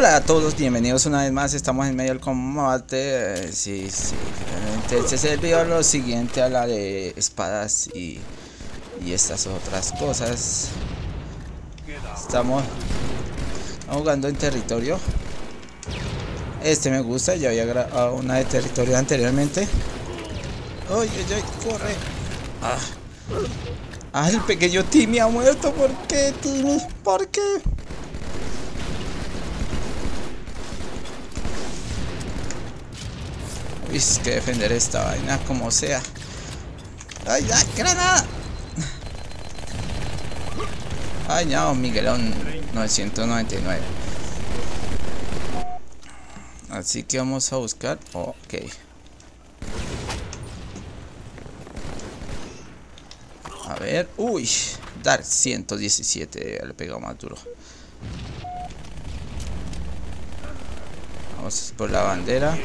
Hola a todos, bienvenidos una vez más. Estamos en medio del combate. Sí, realmente este es el video lo siguiente a la de espadas y estas otras cosas. Estamos jugando en territorio. Este me gusta, ya había grabado una de territorio anteriormente. ¡Ay, ay, ay! ¡Corre! ¡Ah! El pequeño Timmy ha muerto. ¿Por qué, Timmy? ¿Por qué? Uy, es que defender esta vaina como sea. ¡Ay, ay! ¡Granada! ¡Ay, no! Miguelón 999. Así que vamos a buscar. Ok. A ver. ¡Uy! Dark 117. Le pegado más duro. Vamos por la bandera.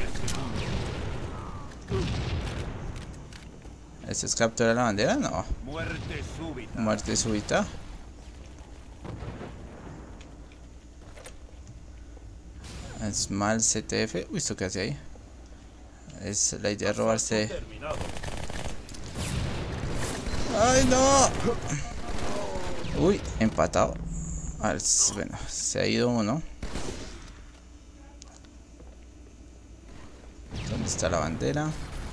¿Este es capturar la bandera? No. Muerte súbita. Muerte súbita. Small CTF. Uy, ¿esto qué hace ahí? Es la idea de robarse. ¡Ay, no! Uy, empatado. A ver, bueno, se ha ido uno. ¿Dónde está la bandera?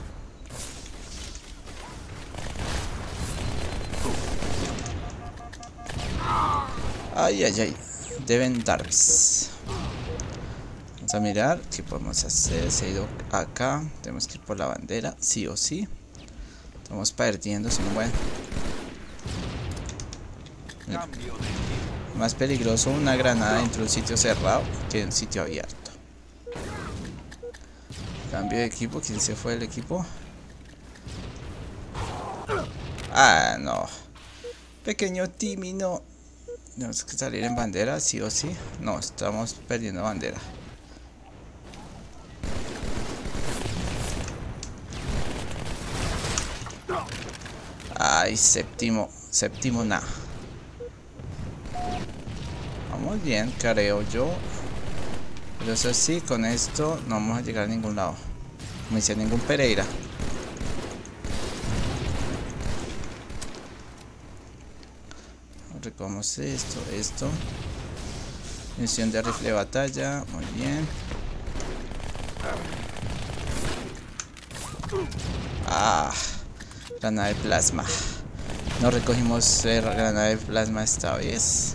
Ay, ay, ay. Deben Darks. Vamos a mirar qué podemos hacer. Se ha ido acá. Tenemos que ir por la bandera, sí o sí. Estamos perdiendo, si no bueno. Más peligroso una granada dentro de un sitio cerrado que en un sitio abierto. Cambio de equipo. ¿Quién se fue del equipo? Ah, no. Pequeño Timmy, no. Tenemos que salir en bandera, sí o sí. No, estamos perdiendo bandera. Ay, séptimo nada. Vamos bien, creo yo. Pero eso sí, con esto no vamos a llegar a ningún lado. No hice ningún Pereira. Recogemos esto. Misión de rifle de batalla, muy bien. Ah, granada de plasma. No recogimos granada de plasma esta vez.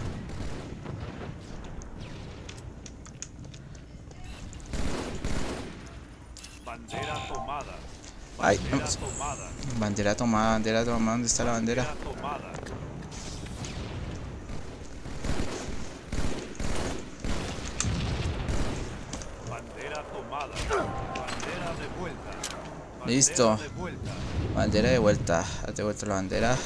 Bandera tomada. Ay, Bandera tomada. bandera tomada. ¿Dónde está la bandera? Bandera tomada. Bandera tomada. Bandera de vuelta. Bandera Listo. de vuelta. Bandera de vuelta. Has devuelto la bandera.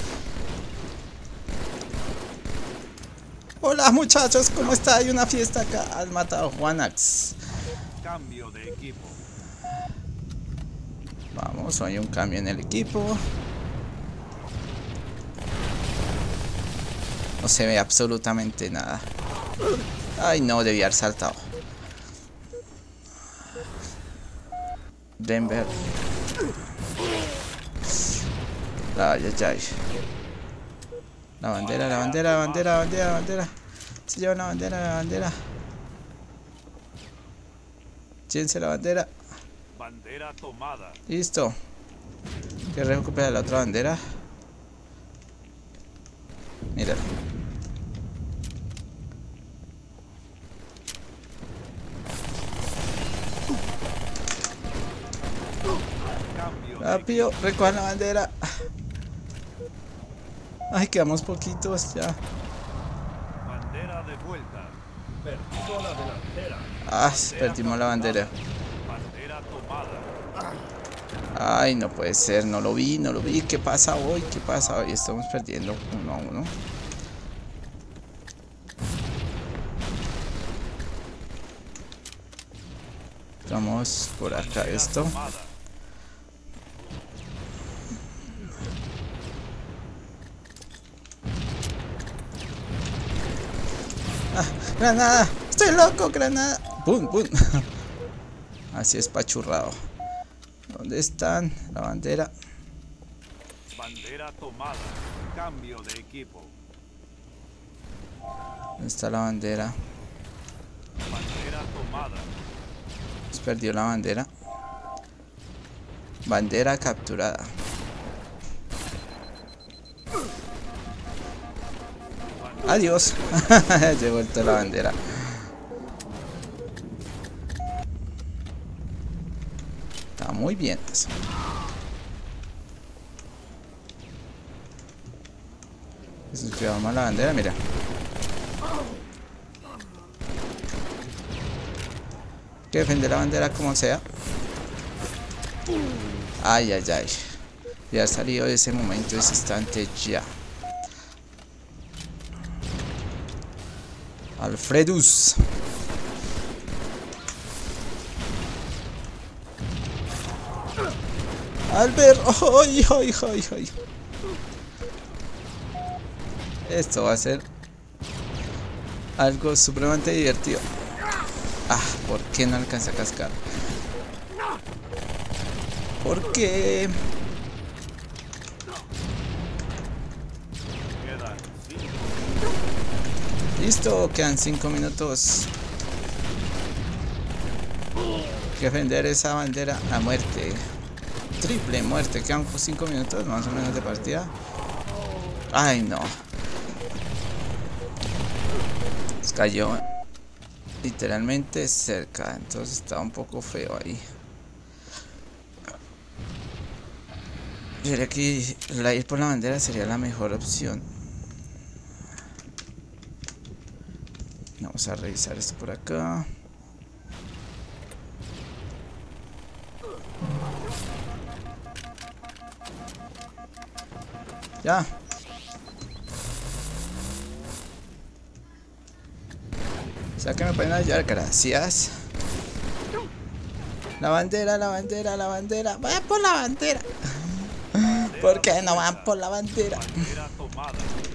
Hola muchachos, ¿cómo está? Hay una fiesta acá. Has matado a Juanax. Cambio de equipo. Vamos, hay un cambio en el equipo. No se ve absolutamente nada. Ay, no, debía haber saltado. Denver. Ay, ay, ay. La bandera. Se lleva la bandera. Llévense la bandera. Bandera tomada. Listo. Que recupera la otra bandera. Mira. Cambio de Rápido, recojan la bandera. Ay, quedamos poquitos ya. bandera de vuelta. Perdido la delantera. Ah, perdimos la bandera. Bandera tomada. Ay, no puede ser, no lo vi. ¿Qué pasa hoy? Estamos perdiendo 1-1. Vamos por acá esto. ¡Ah! ¡Granada! ¡Estoy ¡Qué loco! ¡Granada! ¡Pum, pum! Así es pachurrado. ¿Dónde están? La bandera. Bandera tomada. Cambio de equipo. ¿Dónde está la bandera? Bandera tomada. Se perdió la bandera. Bandera capturada. Adiós. He vuelto la bandera. Está muy bien eso. Cuidado más la bandera, mira. Hay que defender la bandera como sea. Ay, ay, ay. Ya ha salido de ese momento, ese instante ya. Alfredus. Albert. ¡Ay, ay, ay, ay! Esto va a ser algo supremamente divertido. Ah, ¿por qué no alcanza a cascar? ¿Por qué? Quedan 5. Listo, quedan 5 minutos. Hay que defender esa bandera a muerte. Triple muerte, quedan 5 minutos más o menos de partida. Ay, no. Cayó literalmente cerca, entonces estaba un poco feo ahí. Yo diría que ir por la bandera sería la mejor opción. Vamos a revisar esto por acá. Ya. O sea que me pueden ayudar, gracias. La bandera, la bandera, la bandera. ¡Vayan por la bandera! ¿Por qué no van por la bandera? Bandera tomada.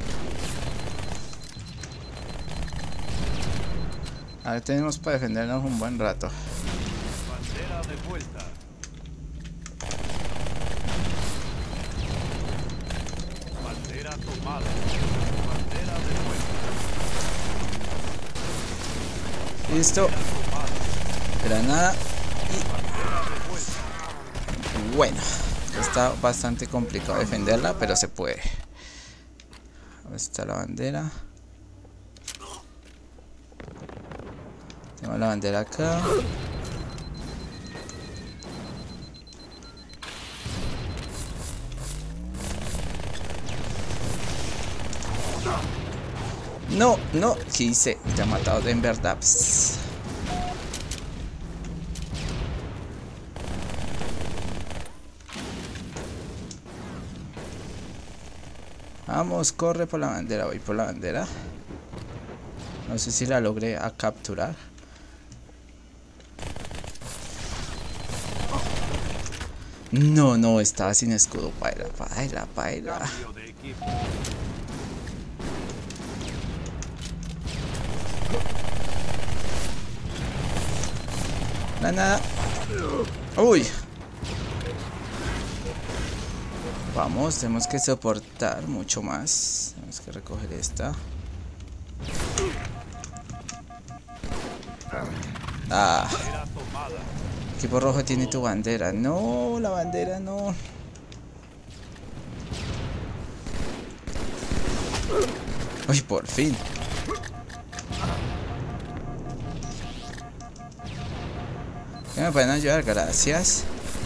Ahora tenemos para defendernos un buen rato. Bandera de vuelta. Bandera tomada. Bandera de vuelta. Listo. Granada. Bandera de vuelta. Y bueno, está bastante complicado defenderla, pero se puede. ¿Dónde está la bandera? Tenemos la bandera acá. No, no, ¿qué hice? Te ha matado de en verdad. Psst. Vamos, corre por la bandera, voy por la bandera. No sé si la logré a capturar. No, no, estaba sin escudo. Paila, paila, paila. Cambio de equipo. Nada. Uy. Vamos, tenemos que soportar mucho más. Tenemos que recoger esta. Ah. Bandera tomada. Equipo rojo tiene tu bandera. No, la bandera no. Uy, por fin. ¿Qué me pueden ayudar? Gracias.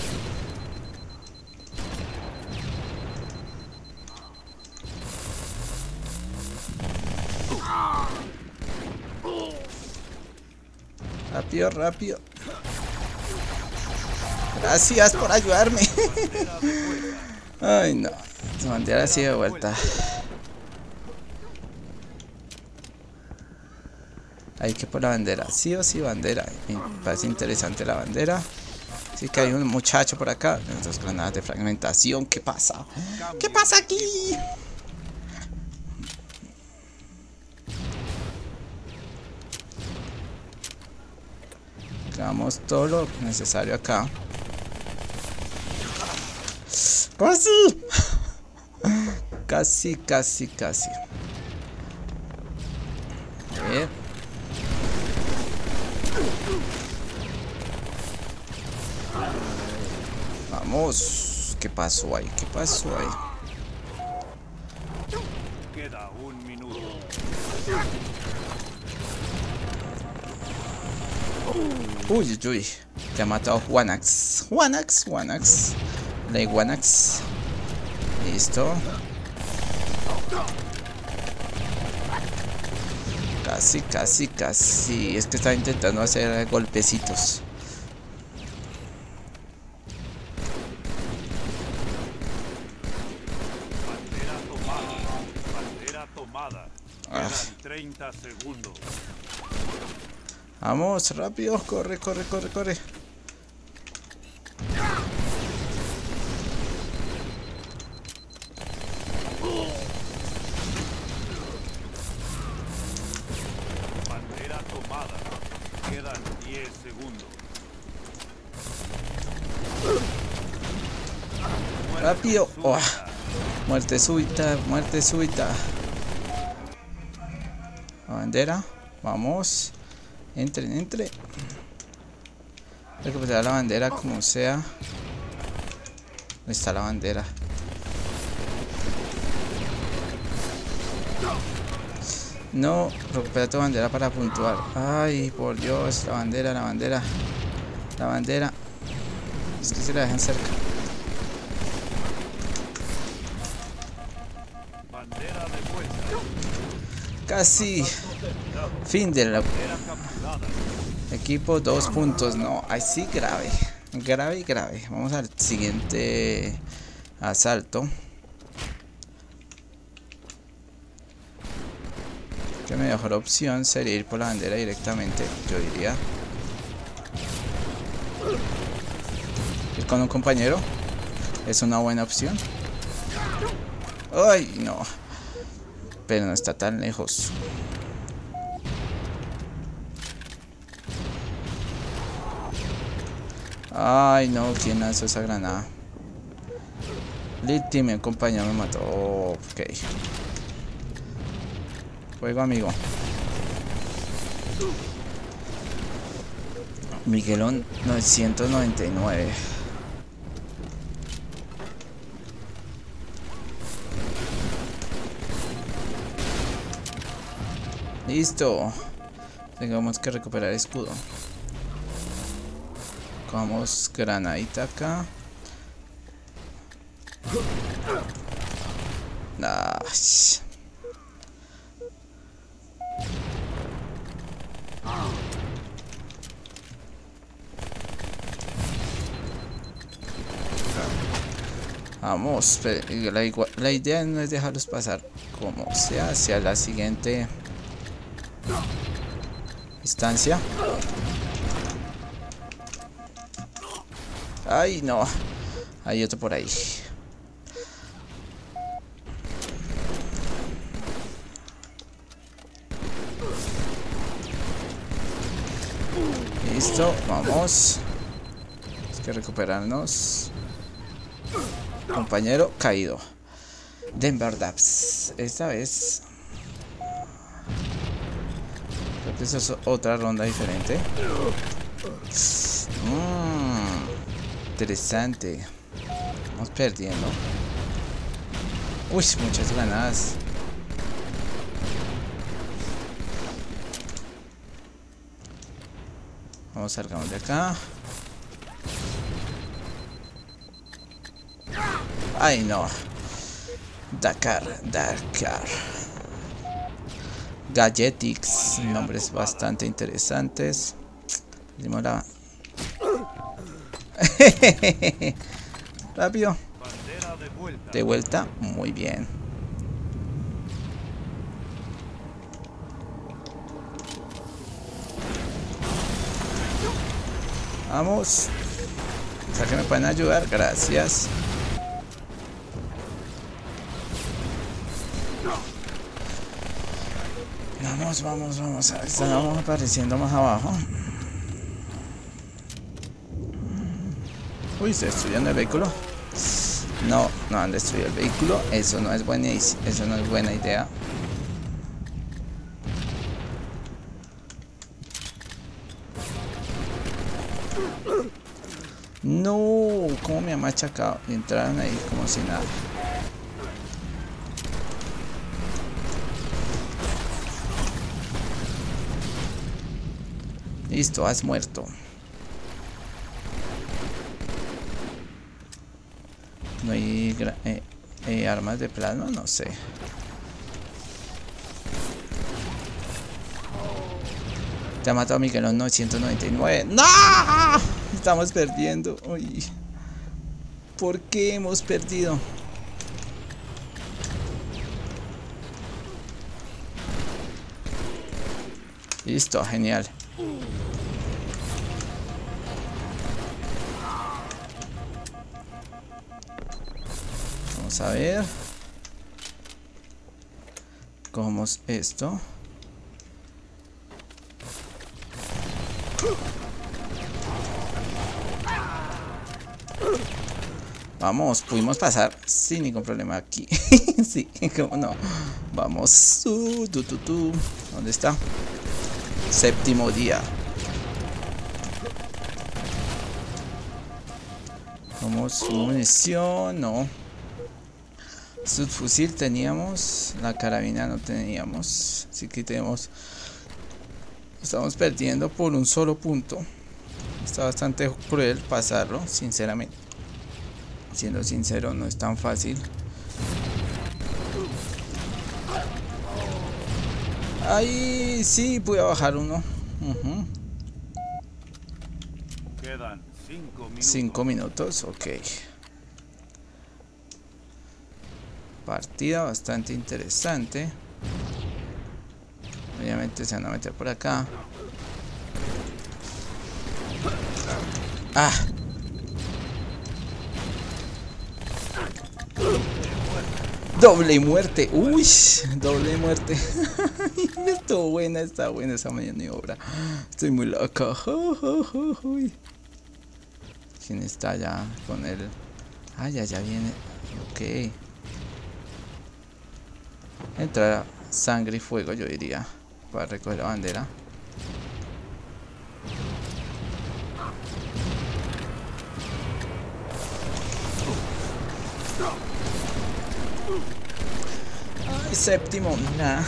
Rápido, rápido. Gracias por ayudarme. Ay, no. Su bandera así de vuelta. Hay que por la bandera. Sí o sí bandera. Me parece interesante la bandera. Así que hay un muchacho por acá. Dos granadas de fragmentación. ¿Qué pasa? ¿Qué pasa aquí? Hagamos todo lo necesario acá. ¡Casi! Casi. A ver. Vamos. ¿Qué pasó ahí? Queda 1 minuto. Uy. Te ha matado Juanax. La Iguanax. Listo. Casi. Es que estaba intentando hacer golpecitos. Bandera tomada. Quedan 30 segundos. Vamos, rápido. Corre. Bandera tomada. Quedan 10 segundos. Rápido. Muerte súbita. La bandera. Vamos. Entre. Recuperar la bandera como sea. ¿Dónde está la bandera? No, recupera tu bandera para puntuar. Ay, por Dios, la bandera. Es que se la dejan cerca. Bandera de vuelta. Casi. Fin de la equipo, 2 puntos. No, ahí sí grave. Vamos al siguiente asalto. Que mi mejor opción sería ir por la bandera directamente, yo diría. Ir con un compañero es una buena opción. Ay, no. Pero no está tan lejos. Ay, no, ¿quién lanzó esa granada? Litty, mi compañero me mató. Ok. Juego, amigo. Miguelón 999. Listo. Tengamos que recuperar escudo. Vamos, granadita acá. Nice. Vamos, la idea no es dejarlos pasar como sea hacia la siguiente instancia. Ay, no. Hay otro por ahí. Listo, vamos. Hay que recuperarnos. Compañero caído. Denver Daps. Esta vez creo que esa es otra ronda diferente. Interesante. Vamos perdiendo. Uy, muchas granadas. Vamos, salgamos de acá. Ay, no. Dakar. Galletix. Nombres bastante interesantes. Perdimos la... Rápido. De vuelta. Muy bien. Vamos. O sea que me pueden ayudar. Gracias. Vamos. Estamos apareciendo más abajo. Uy, se destruyó el vehículo. No, no han destruido el vehículo. Eso no es buena idea. No, cómo me ha machacado. Y entraron ahí como si nada. Listo, has muerto. No hay armas de plasma, no sé. Te ha matado Miguelón 999. ¡No! Estamos perdiendo. Uy. ¿Por qué hemos perdido? Listo, genial. Vamos a ver. Cogemos esto. Vamos, pudimos pasar sin ningún problema aquí. Sí, cómo no. Vamos. ¿Dónde está? Séptimo día. Vamos, munición, no. Subfusil teníamos, la carabina no teníamos, así que estamos perdiendo por un solo punto. Está bastante cruel pasarlo, sinceramente. Siendo sincero, no es tan fácil. Ahí sí, pude bajar uno. Quedan 5 minutos. 5 minutos, ok. Partida bastante interesante. Obviamente se van a meter por acá. ¡Ah! Doble muerte. Uy, doble muerte. Estuvo buena, está buena esa maniobra. Estoy muy loco. ¿Quién está ya con él? Ah, ya viene. Ok. Entra sangre y fuego, yo diría, para recoger la bandera. Ay, séptimo, nada.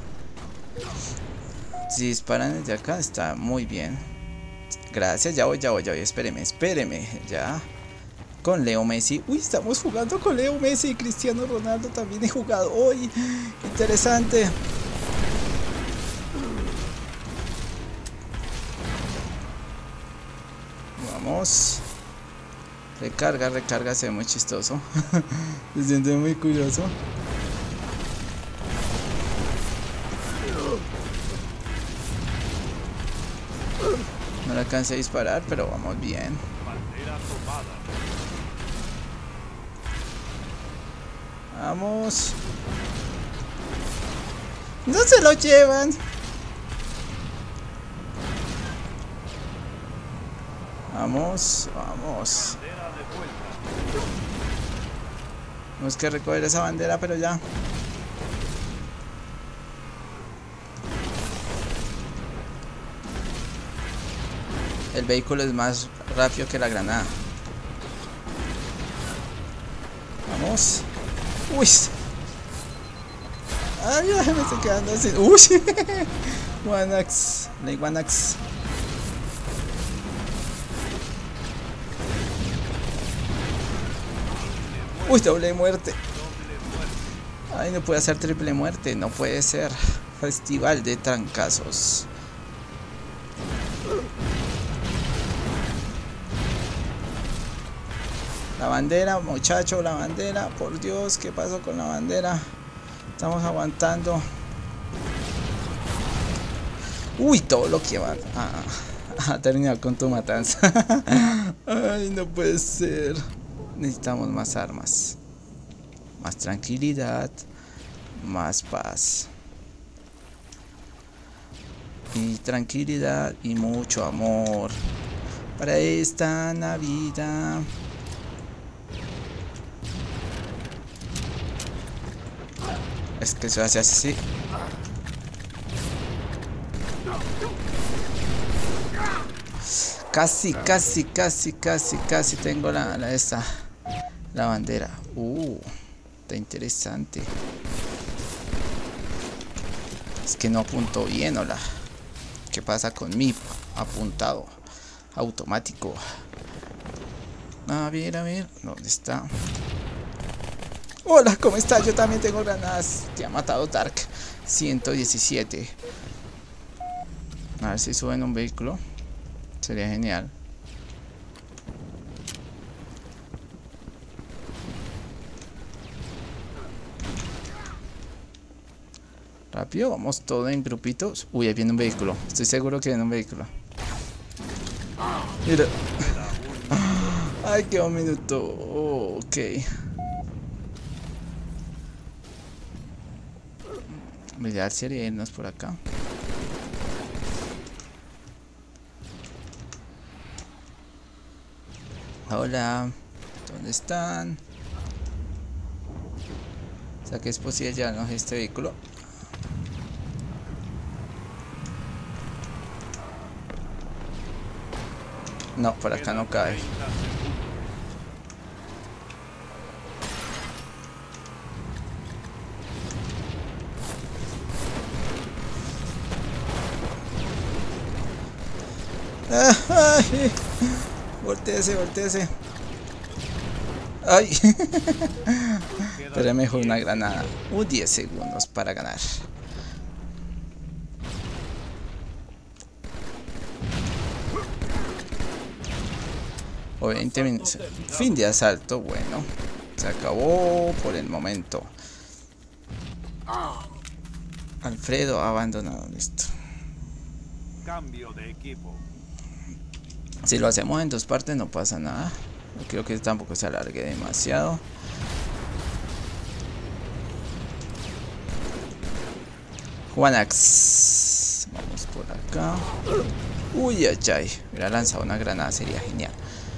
Si disparan desde acá está muy bien. Gracias, ya voy, espéreme, ya. Con Leo Messi. Uy, estamos jugando con Leo Messi y Cristiano Ronaldo también he jugado hoy. Interesante. Vamos. Recarga, se ve muy chistoso. Se siente muy curioso. No le alcancé a disparar, pero vamos bien. Vamos. No se lo llevan. Vamos. Tenemos que recoger esa bandera, pero ya. El vehículo es más rápido que la granada. Vamos. Uy. Ay, ya me estoy quedando así. Uy. Wanax. Ley Wanax. Uy, doble muerte. Ay, no puede hacer triple muerte. No puede ser. Festival de trancazos. La bandera, muchacho, la bandera. Por Dios, ¿qué pasó con la bandera? Estamos aguantando. Uy, todo lo que va a terminar con tu matanza. Ay, no puede ser. Necesitamos más armas. Más tranquilidad. Más paz. Y tranquilidad y mucho amor. Para esta Navidad. es que se hace así. Casi tengo la bandera. Está interesante. Es que no apunto bien, hola. ¿Qué pasa con mi apuntado automático? A ver, ¿dónde está? Hola, ¿cómo está? Yo también tengo granadas. Te ha matado Dark 117. A ver si suben un vehículo. Sería genial. Rápido, vamos todo en grupitos. Uy, ahí viene un vehículo. Estoy seguro que viene un vehículo. Mira. Ay, quedó un minuto. Ok. Mirar si haría irnos por acá. Hola. ¿Dónde están? O sea que es posible llevarnos este vehículo. No, por acá no cae. Ay, volteese. Ay. Pero es mejor una granada. 10 segundos para ganar. O 20 minutos. Fin de asalto, bueno. Se acabó por el momento. Alfredo ha abandonado, listo. Cambio de equipo. Si lo hacemos en 2 partes no pasa nada. No creo que tampoco se alargue demasiado. Juanax. Vamos por acá. Uy, ay. Hubiera lanzado una granada, sería genial.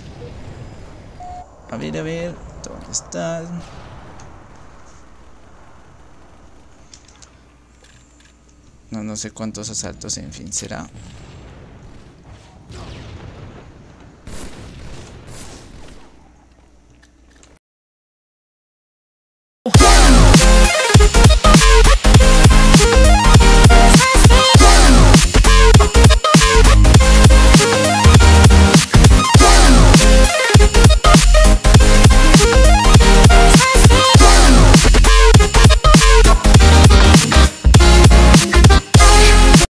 A ver, ¿dónde están? No sé cuántos asaltos, en fin, será.